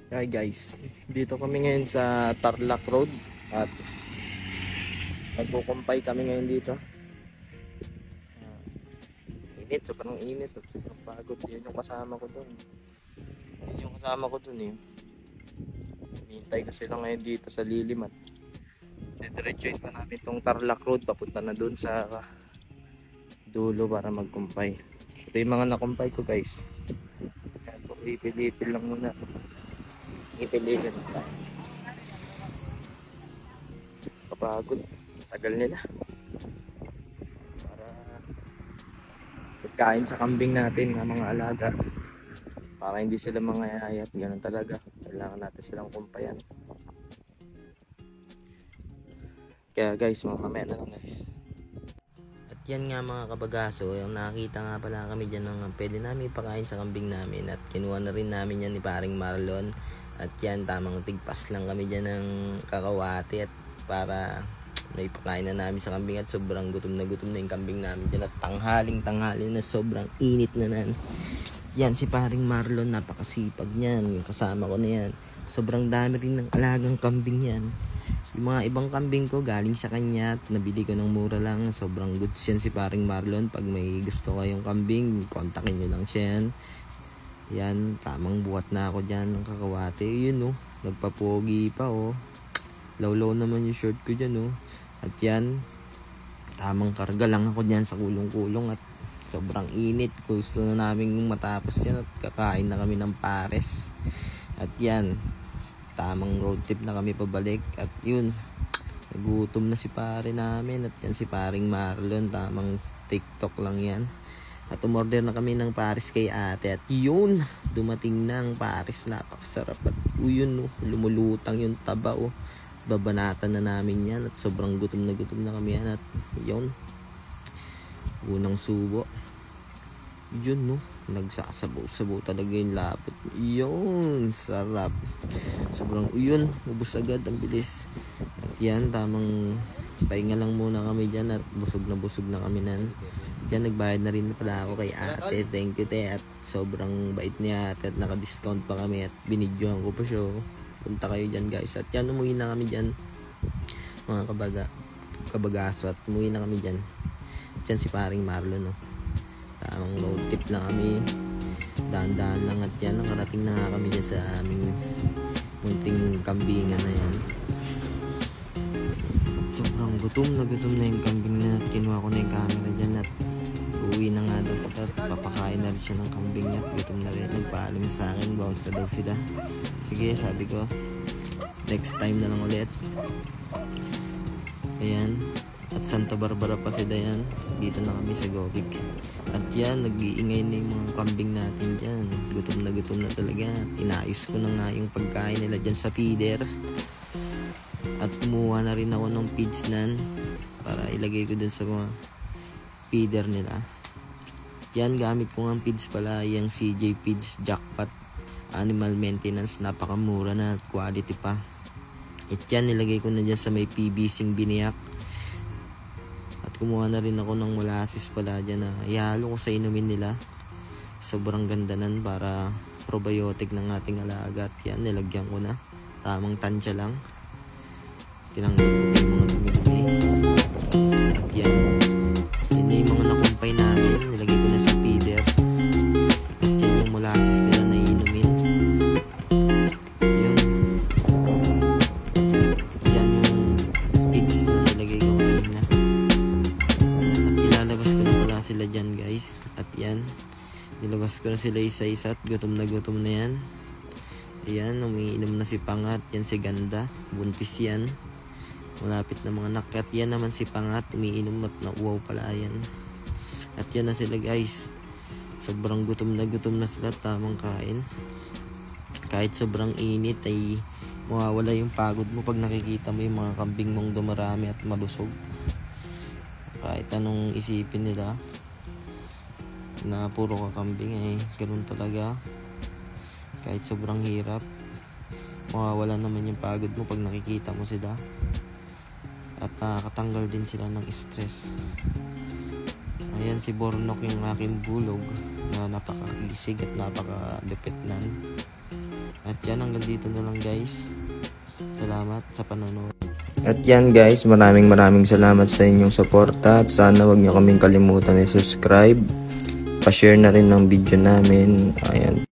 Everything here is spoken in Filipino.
Hi guys, dito kami ngayon sa Tarlac Road at magkukumpay kami ngayon dito. Init, sobrang init at sobrang pagod. Yun yung kasama ko dun. Yun yung kasama ko dun eh. Hinihintay ko sila ngayon dito sa Liliman. Didiretsuin pa namin tong Tarlac Road papunta na dun sa dulo para magkumpay. Ito yung mga nakumpay ko guys. Kaya ito, ipil-ipil lang muna. Ipil-ipil tayo. Kapagod. Tagal nila. Para pagkain sa kambing natin ng mga alaga. Para hindi sila mangayayat, ganun talaga. Kailangan natin silang kumpayan. Kaya guys, mamaya na lang guys. At yan nga mga kabagaso, yung nakakita nga pala kami dyan ng pwede namin ipakain sa kambing namin. At kinuha na rin namin yan ni paring Marlon. At yan, tamang tigpas lang kami dyan ng kakawati at para may pakain na namin sa kambing. At sobrang gutom na yung kambing namin dyan. At tanghali na sobrang init na nan. Yan si paring Marlon, napakasipag niyan. Yung kasama ko na yan. Sobrang dami rin ng alagang kambing yan. Yung mga ibang kambing ko galing sa kanya at nabili ko ng mura lang. Sobrang goods yan si paring Marlon. Pag may gusto kayong kambing, kontakin nyo lang siya yan. Yan, tamang buhat na ako dyan ng kakawate. Yun nagpapogi pa Lawlaw naman yung short ko dyan At yan, tamang karga lang ako dyan sa kulong-kulong. At sobrang init. Gusto na namin matapos yan at kakain na kami ng pares. At yan, tamang road trip na kami pabalik. At yun, nagutom na si pare namin. At yan si paring Marlon, tamang TikTok lang yan. At umorder na kami ng pares kay ate. At yun, dumating na ang pares. Napakasarap. At yun lumulutang yung taba babanatan na namin yan. At sobrang gutom na kami yan. At yun, unang subo. Yun nagsasabaw-sabaw talaga yung lapot. Yun, sarap. Sobrang yun, ubos agad, ang bilis. At yan, tamang pahinga lang muna kami dyan. At busog na kami nan. Diyan nagbayad na rin pala ako kay ate. Thank you te. At sobrang bait niya ate. At naka-discount pa kami. At binidyohan ko pa siya. Punta kayo dyan guys. At yan, umuwi na kami dyan mga kabagaso. At umuwi na kami dyan. Diyan si paring Marlon tamang road trip na kami, daan-daan lang. At yan, nakarating na nga kami dyan sa aming munting kambingan na yan. Sobrang gutom na yung kambing na. At kinuha ko na yung camera dyan. At uwi na nga daw sila. Papakain na rin siya ng kambing niya. At gutom na rin. Nagpaalam sa akin, bounce na daw sila. Sige, sabi ko, next time na lang ulit. Ayan. At Santa Barbara pa sila yan. Dito na kami sa Govic. At yan, nag-iingay na yung mga kambing natin dyan. Gutom na talaga. At inayos ko na nga yung pagkain nila dyan sa feeder. At kumuha na rin ako ng feeds nan para ilagay ko dun sa mga feeder nila. At yan, gamit ko ng feeds pala yung CJ Feeds Jackpot Animal Maintenance. Napakamura na at quality pa. At yan, nilagay ko na dyan sa may PVC biniyak. Kumuha na rin ako ng molasses pala dyan na ihalo ko sa inumin nila. Sobrang ganda nan para probiotic ng ating alaga. At yan, nilagyan ko na. Tamang tansya lang. Tinanggal ko yung mga dumi-dumi. At yan, yun na yung mga nakumpay namin. Nilagay ko na sa feeder. At yan yung molasses nila na inumin. Yun. Yan yung feeds na nilagay ko kanina. Sila dyan guys. At yan, nilabas ko na sila isa-isa. At gutom na yan. Ayan, umiinom na si Pangat. Yan si Ganda, buntis yan, malapit na mga nakat. Yan naman si Pangat, umiinom at nauwaw pala yan. At yan na sila guys. Sobrang gutom na sila. Tamang kain. Kahit sobrang init ay mawawala yung pagod mo pag nakikita mo yung mga kambing mong dumarami at malusog. Kahit anong isipin nila na puro kakambing ganun talaga. Kahit sobrang hirap, mawawala naman yung pagod mo pag nakikita mo sila. At nakakatanggal din sila ng stress. Ayan si Bornok, yung aking bulog na napakakisig at napakalupit nan. At yan, hanggang dito na lang guys. Salamat sa panonood. At yan guys, maraming salamat sa inyong suporta at sana wag nyo kaming kalimutan i-subscribe. Pa-share na rin ng video namin. Ayan.